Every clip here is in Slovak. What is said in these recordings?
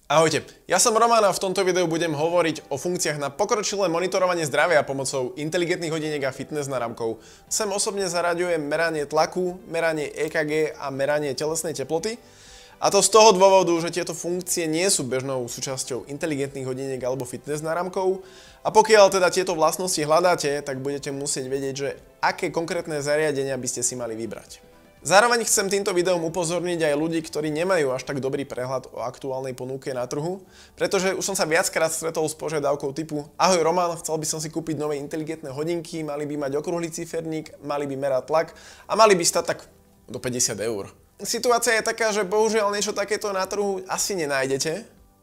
Ahojte, ja som Roman a v tomto videu budem hovoriť o funkciách na pokročilé monitorovanie zdravia pomocou inteligentných hodiniek a fitness náramkov. Sem osobne zaraďujem meranie tlaku, meranie EKG a meranie telesnej teploty. A to z toho dôvodu, že tieto funkcie nie sú bežnou súčasťou inteligentných hodiniek alebo fitness náramkov. A pokiaľ teda tieto vlastnosti hľadáte, tak budete musieť vedieť, že aké konkrétne zariadenia by ste si mali vybrať. Zároveň chcem týmto videom upozorniť aj ľudí, ktorí nemajú až tak dobrý prehľad o aktuálnej ponuke na trhu, pretože už som sa viackrát stretol s požiadavkou typu Ahoj Roman, chcel by som si kúpiť nové inteligentné hodinky, mali by mať okrúhly ciferník, mali by merať tlak a mali by stať tak do 50 eur. Situácia je taká, že bohužiaľ niečo takéto na trhu asi nenájdete.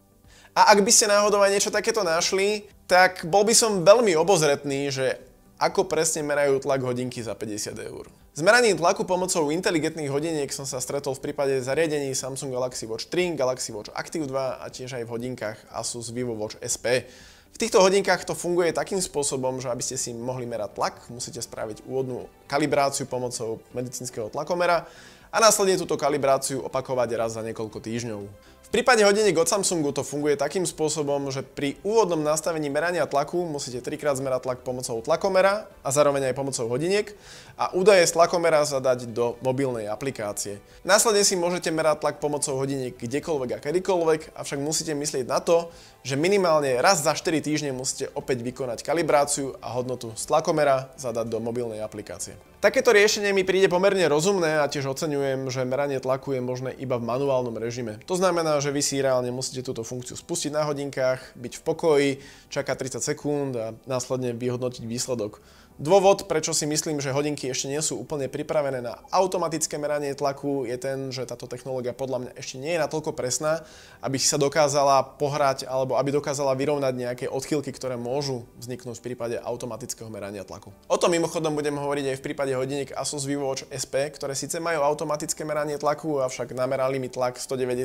A ak by ste náhodou aj niečo takéto našli, tak bol by som veľmi obozretný, že ako presne merajú tlak hodinky za 50 eur. S meraním tlaku pomocou inteligentných hodiniek som sa stretol v prípade zariadení Samsung Galaxy Watch 3, Galaxy Watch Active 2 a tiež aj v hodinkách Asus VivoWatch SP. V týchto hodinkách to funguje takým spôsobom, že aby ste si mohli merať tlak, musíte spraviť úvodnú kalibráciu pomocou medicínskeho tlakomera a následne túto kalibráciu opakovať raz za niekoľko týždňov. V prípade hodiniek od Samsungu to funguje takým spôsobom, že pri úvodnom nastavení merania tlaku musíte 3-krát zmerať tlak pomocou tlakomera a zároveň aj pomocou hodiniek a údaje z tlakomera zadať do mobilnej aplikácie. Následne si môžete merať tlak pomocou hodiniek kdekoľvek a kedykoľvek, avšak musíte myslieť na to, že minimálne raz za 4 týždne musíte opäť vykonať kalibráciu a hodnotu z tlakomera zadať do mobilnej aplikácie. Takéto riešenie mi príde pomerne rozumné a tiež oceňujem, že meranie tlaku je možné iba v manuálnom režime. To znamená, že vy si reálne musíte túto funkciu spustiť na hodinkách, byť v pokoji, čakať 30 sekúnd a následne vyhodnotiť výsledok. Dôvod, prečo si myslím, že hodinky ešte nie sú úplne pripravené na automatické meranie tlaku, je ten, že táto technológia podľa mňa ešte nie je natoľko presná, aby sa dokázala pohrať alebo aby dokázala vyrovnať nejaké odchýlky, ktoré môžu vzniknúť v prípade automatického merania tlaku. O tom mimochodom budem hovoriť aj v prípade hodiniek Asus VivoWatch SP, ktoré síce majú automatické meranie tlaku, avšak namerali mi tlak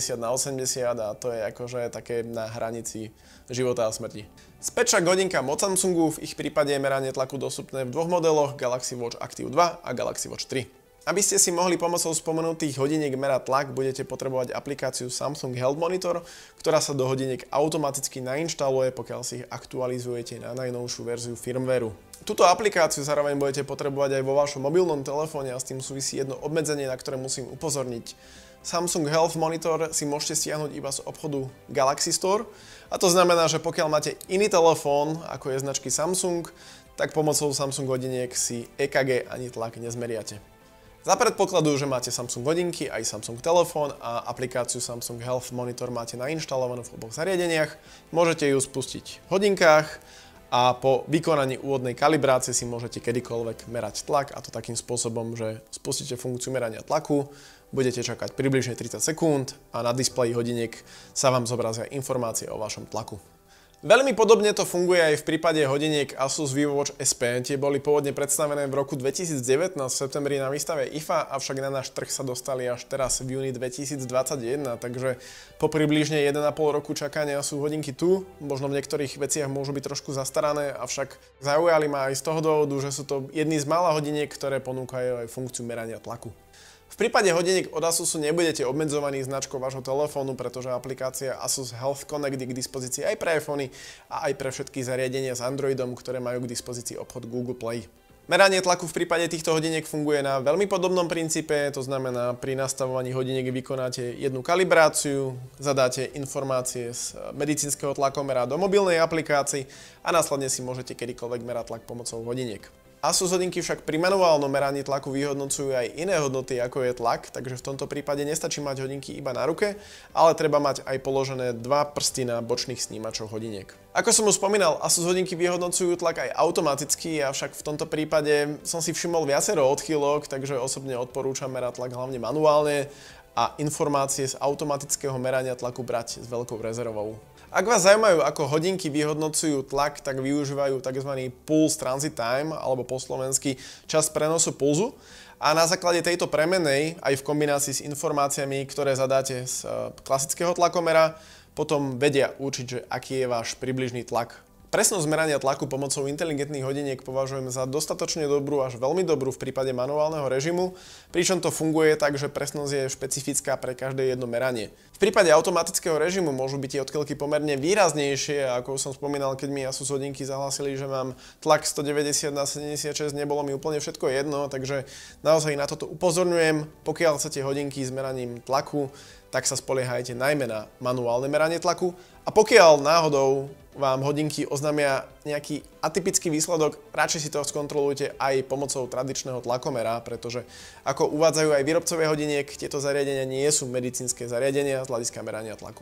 190/80 a to je akože také na hranici života a smrti. Späť však hodinkám od Samsungu, v ich prípade je meranie tlaku dostupné v dvoch modeloch Galaxy Watch Active 2 a Galaxy Watch 3. Aby ste si mohli pomocou spomenutých hodiniek merať tlak, budete potrebovať aplikáciu Samsung Health Monitor, ktorá sa do hodiniek automaticky nainštaluje, pokiaľ si ich aktualizujete na najnovšiu verziu firmwareu. Túto aplikáciu zároveň budete potrebovať aj vo vašom mobilnom telefóne a s tým súvisí jedno obmedzenie, na ktoré musím upozorniť. Samsung Health Monitor si môžete stiahnuť iba z obchodu Galaxy Store a to znamená, že pokiaľ máte iný telefón, ako je značky Samsung, tak pomocou Samsung hodiniek si EKG ani tlak nezmeriate. Za predpokladu, že máte Samsung hodinky, aj Samsung telefón a aplikáciu Samsung Health Monitor máte nainštalovanú v oboch zariadeniach, môžete ju spustiť v hodinkách a po vykonaní úvodnej kalibrácie si môžete kedykoľvek merať tlak a to takým spôsobom, že spustíte funkciu merania tlaku, budete čakať približne 30 sekúnd a na displeji hodiniek sa vám zobrazia informácie o vašom tlaku. Veľmi podobne to funguje aj v prípade hodiniek Asus VivoWatch SP. Tie boli pôvodne predstavené v roku 2019 v septembri na výstave IFA, avšak na náš trh sa dostali až teraz v júni 2021, takže po približne 1,5 roku čakania sú hodinky tu. Možno v niektorých veciach môžu byť trošku zastarané, avšak zaujali ma aj z toho dôvodu, že sú to jedny z mála hodiniek, ktoré ponúkajú aj funkciu merania tlaku. V prípade hodiniek od Asusu nebudete obmedzovaní značkou vášho telefónu, pretože aplikácia Asus Health Connect je k dispozícii aj pre iPhony a aj pre všetky zariadenia s Androidom, ktoré majú k dispozícii obchod Google Play. Meranie tlaku v prípade týchto hodiniek funguje na veľmi podobnom princípe, to znamená pri nastavovaní hodiniek vykonáte jednu kalibráciu, zadáte informácie z medicínskeho tlakomera do mobilnej aplikácie a následne si môžete kedykoľvek merať tlak pomocou hodiniek. Asus hodinky však pri manuálnom meraní tlaku vyhodnocujú aj iné hodnoty ako je tlak, takže v tomto prípade nestačí mať hodinky iba na ruke, ale treba mať aj položené dva prsty na bočných snímačoch hodiniek. Ako som už spomínal, Asus hodinky vyhodnocujú tlak aj automaticky, avšak v tomto prípade som si všimol viacero odchýlok, takže osobne odporúčam merať tlak hlavne manuálne a informácie z automatického merania tlaku brať s veľkou rezervou. Ak vás zaujímajú, ako hodinky vyhodnocujú tlak, tak využívajú tzv. Pulse Transit Time, alebo po slovensky čas prenosu pulzu. A na základe tejto premenej, aj v kombinácii s informáciami, ktoré zadáte z klasického tlakomera, potom vedia určiť, že aký je váš približný tlak Presnosť merania tlaku pomocou inteligentných hodiniek považujem za dostatočne dobrú až veľmi dobrú v prípade manuálneho režimu, pričom to funguje tak, že presnosť je špecifická pre každé jedno meranie. V prípade automatického režimu môžu byť tie odchýlky pomerne výraznejšie, ako som spomínal, keď mi Asus hodinky zahlásili, že mám tlak 190/76, nebolo mi úplne všetko jedno, takže naozaj na toto upozorňujem. Pokiaľ chcete hodinky s meraním tlaku, tak sa spoliehajte najmä na manuálne meranie tlaku. A pokiaľ náhodou vám hodinky oznámia nejaký atypický výsledok, radšej si to skontrolujte aj pomocou tradičného tlakomera, pretože ako uvádzajú aj výrobcovia hodiniek, tieto zariadenia nie sú medicínske zariadenia z hľadiska merania tlaku.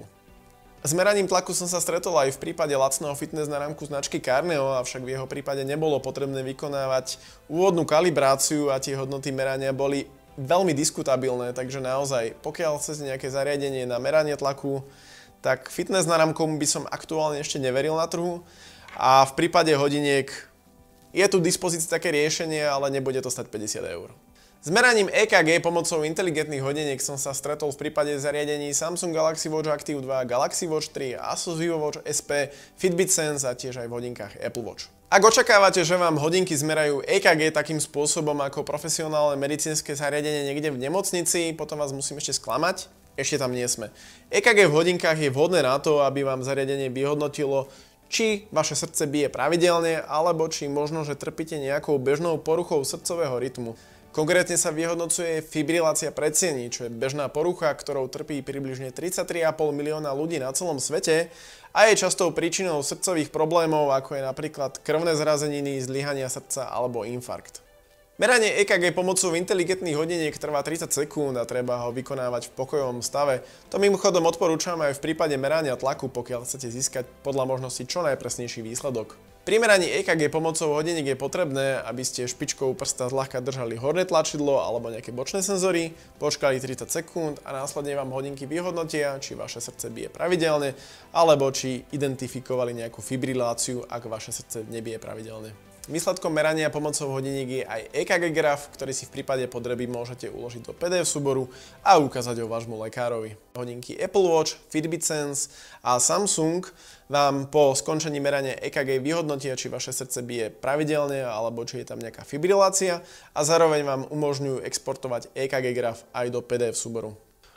S meraním tlaku som sa stretol aj v prípade lacného fitness náramku značky Carneo, avšak v jeho prípade nebolo potrebné vykonávať úvodnú kalibráciu a tie hodnoty merania boli veľmi diskutabilné, takže naozaj, pokiaľ chcete nejaké zariadenie na meranie tlaku, tak fitness náramkom by som aktuálne ešte neveril na trhu a v prípade hodiniek je tu v dispozícii také riešenie, ale nebude to stať 50 eur. S meraním EKG pomocou inteligentných hodiniek som sa stretol v prípade zariadení Samsung Galaxy Watch Active 2, Galaxy Watch 3, Asus VivoWatch SP, Fitbit Sense a tiež aj v hodinkách Apple Watch. Ak očakávate, že vám hodinky zmerajú EKG takým spôsobom ako profesionálne medicínske zariadenie niekde v nemocnici, potom vás musím ešte sklamať. Ešte tam nie sme. EKG v hodinkách je vhodné na to, aby vám zariadenie vyhodnotilo, či vaše srdce bije pravidelne, alebo či možno, že trpíte nejakou bežnou poruchou srdcového rytmu. Konkrétne sa vyhodnocuje fibrilácia predsiení, čo je bežná porucha, ktorou trpí približne 33,5 milióna ľudí na celom svete a je častou príčinou srdcových problémov, ako je napríklad krvné zrazeniny, zlyhania srdca alebo infarkt. Meranie EKG pomocou inteligentných hodiniek trvá 30 sekúnd a treba ho vykonávať v pokojovom stave. To mimochodom odporúčam aj v prípade merania tlaku, pokiaľ chcete získať podľa možnosti čo najpresnejší výsledok. Pri meraní EKG pomocou hodiniek je potrebné, aby ste špičkou prsta zľahka držali horné tlačidlo alebo nejaké bočné senzory, počkali 30 sekúnd a následne vám hodinky vyhodnotia, či vaše srdce bije pravidelne alebo či identifikovali nejakú fibriláciu, ak vaše srdce nebije pravidelne. Výsledkom merania pomocou hodiniek je aj EKG graf, ktorý si v prípade potreby môžete uložiť do PDF súboru a ukázať ho vášmu lekárovi. Hodinky Apple Watch, Fitbit Sense a Samsung vám po skončení merania EKG vyhodnotia, či vaše srdce bije pravidelne alebo či je tam nejaká fibrilácia a zároveň vám umožňujú exportovať EKG graf aj do PDF súboru.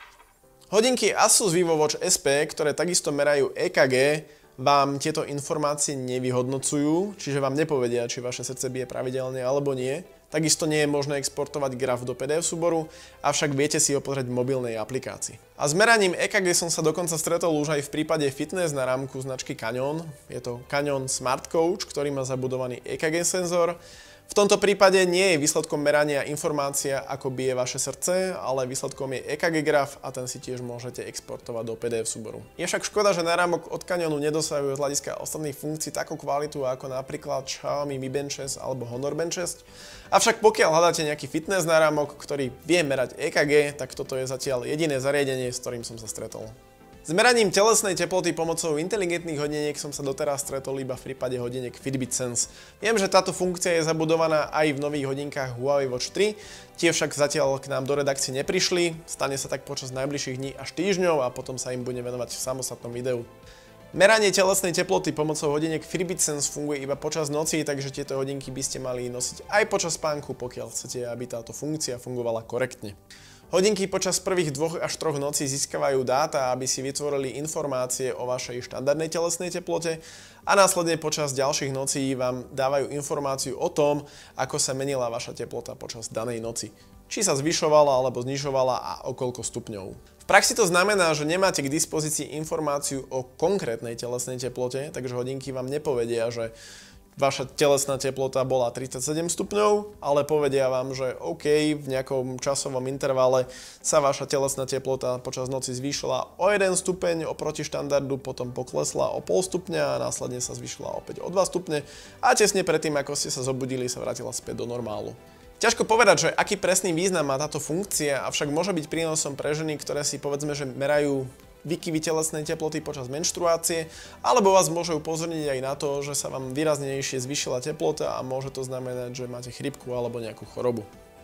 Hodinky Asus VivoWatch SP, ktoré takisto merajú EKG, vám tieto informácie nevyhodnocujú, čiže vám nepovedia, či vaše srdce bije pravidelne alebo nie. Takisto nie je možné exportovať graf do PDF súboru, avšak viete si ho pozrieť v mobilnej aplikácii. A s meraním EKG som sa dokonca stretol už aj v prípade fitness náramku značky Canyon. Je to Canyon Smart Coach, ktorý má zabudovaný EKG senzor. V tomto prípade nie je výsledkom merania informácia, ako bije vaše srdce, ale výsledkom je EKG graf a ten si tiež môžete exportovať do PDF súboru. Je však škoda, že náramok od Canyonu nedosahuje z hľadiska ostatných funkcií takú kvalitu ako napríklad Xiaomi Mi Band 6 alebo Honor Band 6. Avšak pokiaľ hľadáte nejaký fitness náramok, ktorý vie merať EKG, tak toto je zatiaľ jediné zariadenie, s ktorým som sa stretol. S meraním telesnej teploty pomocou inteligentných hodiniek som sa doteraz stretol iba v prípade hodiniek Fitbit Sense. Viem, že táto funkcia je zabudovaná aj v nových hodinkách Huawei Watch 3, tie však zatiaľ k nám do redakcie neprišli, stane sa tak počas najbližších dní až týždňov a potom sa im budem venovať v samostatnom videu. Meranie telesnej teploty pomocou hodiniek Fitbit Sense funguje iba počas noci, takže tieto hodinky by ste mali nosiť aj počas spánku, pokiaľ chcete, aby táto funkcia fungovala korektne. Hodinky počas prvých 2 až 3 nocí získavajú dáta, aby si vytvorili informácie o vašej štandardnej telesnej teplote a následne počas ďalších nocí vám dávajú informáciu o tom, ako sa menila vaša teplota počas danej noci. Či sa zvyšovala alebo znižovala a o koľko stupňov. V praxi to znamená, že nemáte k dispozícii informáciu o konkrétnej telesnej teplote, takže hodinky vám nepovedia, že vaša telesná teplota bola 37 stupňov, ale povedia vám, že OK, v nejakom časovom intervale sa vaša telesná teplota počas noci zvýšila o 1 stupeň oproti štandardu, potom poklesla o 0,5 stupňa a následne sa zvýšila opäť o 2 stupne a tesne predtým, ako ste sa zobudili, sa vrátila späť do normálu. Ťažko povedať, že aký presný význam má táto funkcia, avšak môže byť prínosom pre ženy, ktoré si povedzme, že merajú výkyvy telesnej teploty počas menštruácie, alebo vás môže upozorniť aj na to, že sa vám výraznejšie zvýšila teplota a môže to znamenať, že máte chrípku alebo nejakú chorobu.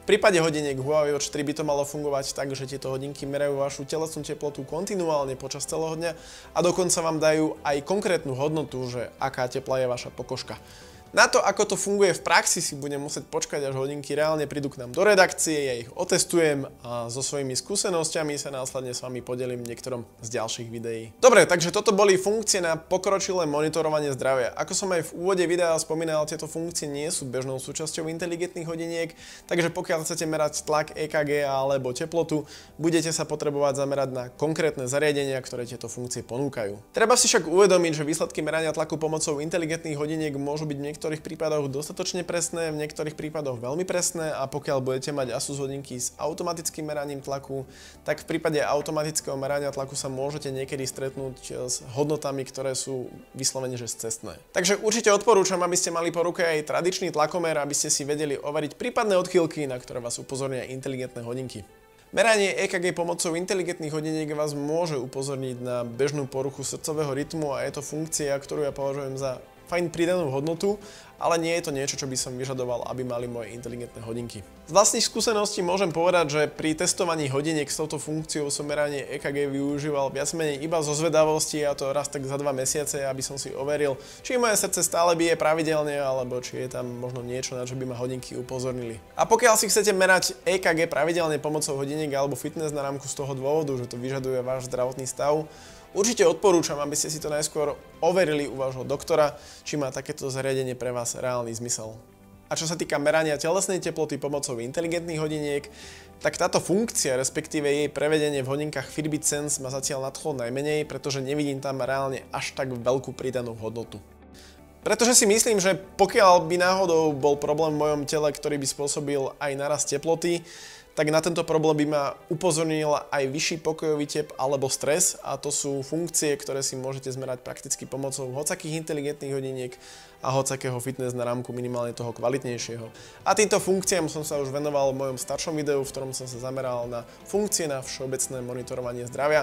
V prípade hodiniek Huawei Watch 3 by to malo fungovať tak, že tieto hodinky merajú vašu telesnú teplotu kontinuálne počas celého dňa a dokonca vám dajú aj konkrétnu hodnotu, že aká teplá je vaša pokožka. Na to, ako to funguje v praxi, si budem musieť počkať, až hodinky reálne prídu k nám do redakcie, ja ich otestujem a so svojimi skúsenosťami sa následne s vami podelím v niektorom z ďalších videí. Dobre, takže toto boli funkcie na pokročilé monitorovanie zdravia. Ako som aj v úvode videa spomínal, tieto funkcie nie sú bežnou súčasťou inteligentných hodiniek, takže pokiaľ chcete merať tlak, EKG alebo teplotu, budete sa potrebovať zamerať na konkrétne zariadenia, ktoré tieto funkcie ponúkajú. Treba si však uvedomiť, že výsledky merania tlaku pomocou inteligentných hodiniek môžu byť v niektorých prípadoch dostatočne presné, v niektorých prípadoch veľmi presné a pokiaľ budete mať Asus hodinky s automatickým meraním tlaku, tak v prípade automatického merania tlaku sa môžete niekedy stretnúť s hodnotami, ktoré sú vyslovene že scestné. Takže určite odporúčam, aby ste mali po ruke aj tradičný tlakomer, aby ste si vedeli overiť prípadné odchýlky, na ktoré vás upozornia inteligentné hodinky. Meranie EKG pomocou inteligentných hodiniek vás môže upozorniť na bežnú poruchu srdcového rytmu a je to funkcia, ktorú ja považujem za fajn pridanú hodnotu, ale nie je to niečo, čo by som vyžadoval, aby mali moje inteligentné hodinky. Z vlastných skúseností môžem povedať, že pri testovaní hodiniek s touto funkciou som meranie EKG využíval viac menej iba zo zvedavosti a to raz tak za 2 mesiace, aby som si overil, či moje srdce stále bije pravidelne alebo či je tam možno niečo, na čo by ma hodinky upozornili. A pokiaľ si chcete merať EKG pravidelne pomocou hodiniek alebo fitness na rámku z toho dôvodu, že to vyžaduje váš zdravotný stav, určite odporúčam, aby ste si to najskôr overili u vášho doktora, či má takéto zariadenie pre vás reálny zmysel. A čo sa týka merania telesnej teploty pomocou inteligentných hodiniek, tak táto funkcia, respektíve jej prevedenie v hodinkách Fitbit Sense ma zatiaľ nadchlo najmenej, pretože nevidím tam reálne až tak veľkú pridanú hodnotu. Pretože si myslím, že pokiaľ by náhodou bol problém v mojom tele, ktorý by spôsobil aj narast teploty, tak na tento problém by ma upozornil aj vyšší pokojový tep alebo stres a to sú funkcie, ktoré si môžete zmerať prakticky pomocou hocakých inteligentných hodiniek a hocakého fitness na rámku, minimálne toho kvalitnejšieho. A týmto funkciám som sa už venoval v mojom staršom videu, v ktorom som sa zameral na funkcie na všeobecné monitorovanie zdravia.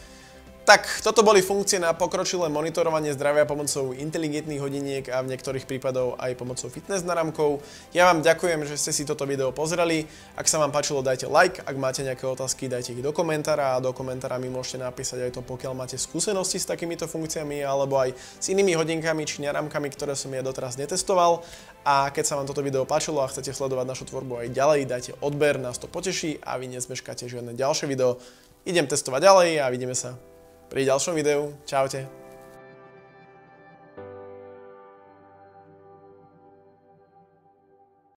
Tak, toto boli funkcie na pokročilé monitorovanie zdravia pomocou inteligentných hodiniek a v niektorých prípadoch aj pomocou fitness náramkov. Ja vám ďakujem, že ste si toto video pozreli. Ak sa vám páčilo, dajte like, ak máte nejaké otázky, dajte ich do komentára a do komentára mi môžete napísať aj to, pokiaľ máte skúsenosti s takýmito funkciami alebo aj s inými hodinkami či náramkami, ktoré som ja doteraz netestoval. A keď sa vám toto video páčilo a chcete sledovať našu tvorbu aj ďalej, dajte odber, nás to poteší a vy nezmeškáte žiadne ďalšie video. Idem testovať ďalej a vidíme sa pri ďalšom videu. Čaute.